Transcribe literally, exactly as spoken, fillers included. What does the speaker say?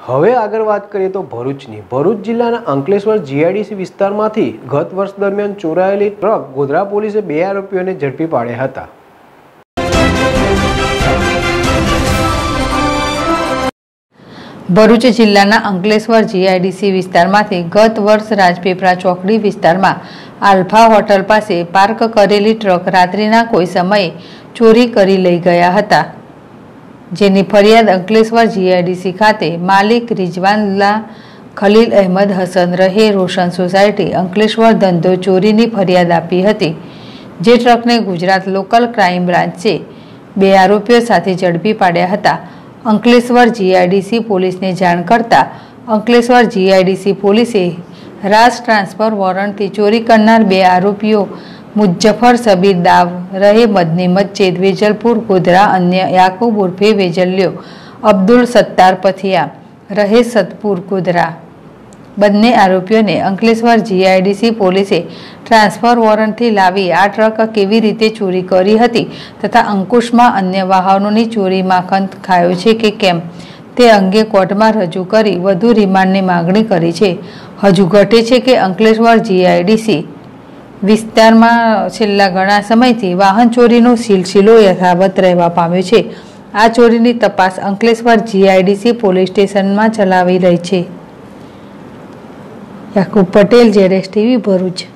હવે આગળ વાત કરીએ તો ભરૂચની ભરૂચ જિલ્લાના અંકલેશ્વર જીઆઈડીસી વિસ્તારમાંથી ગત વર્ષ દરમિયાન ચોરાયેલી ટ્રક ગોધરા પોલીસે બે આરોપીઓને ઝડપી પાડ્યા હતા। ભરૂચ જિલ્લાના અંકલેશ્વર જીઆઈડીસી વિસ્તારમાંથી ગત વર્ષ રાજપીપળા ચોકડી વિસ્તારમાં આલ્ફા હોટલ પાસે પાર્ક કરેલી ટ્રક રાત્રિના કોઈ સમયે ચોરી કરી લઈ ગયા હતા, જેની ફરિયાદ અંકલેશ્વર જીઆઈડીસી ખાતે માલિક રિઝવાનલ્લા ખલીલ અહેમદ હસન રહે રોશન સોસાયટી અંકલેશ્વર ધંધો ચોરીની ફરિયાદ આપી હતી, જે ટ્રકને ગુજરાત લોકલ ક્રાઇમ બ્રાન્ચે બે આરોપીઓ સાથે ઝડપી પાડ્યા હતા। અંકલેશ્વર જીઆઈડીસી પોલીસને જાણ કરતા અંકલેશ્વર જીઆઈડીસી પોલીસે રાજ ટ્રાન્સફર વોરંટથી ચોરી કરનાર બે આરોપીઓ મુજ્જફર સબીર દાવ રહે મદની મસ્જિદ વેજલપુર ગોધરા અન્ય યાકુબ ઉર્ફે વેજલ્યો અબ્દુલ સત્તાર પથિયા રહે સતપુર ગોધરા બંને આરોપીઓને અંકલેશ્વર જીઆઈડીસી પોલીસે ટ્રાન્સફર વોરંટથી લાવી આ ટ્રક કેવી રીતે ચોરી કરી હતી તથા અંકુશમાં અન્ય વાહનોની ચોરીમાં ખંત ખાયો છે કે કેમ તે અંગે કોર્ટમાં રજૂ કરી વધુ રિમાન્ડની માગણી કરી છે। હજુ ઘટે છે કે અંકલેશ્વર જીઆઈડીસી વિસ્તારમાં છેલ્લા ઘણા સમયથી વાહન ચોરીનો સિલસિલો યથાવત રહેવા પામ્યો છે। આ ચોરીની તપાસ અંકલેશ્વર જીઆઈડીસી પોલીસ સ્ટેશનમાં ચલાવી રહી છે। યાકુબ પટેલ, જેડેશ ટીવી, ભરૂચ।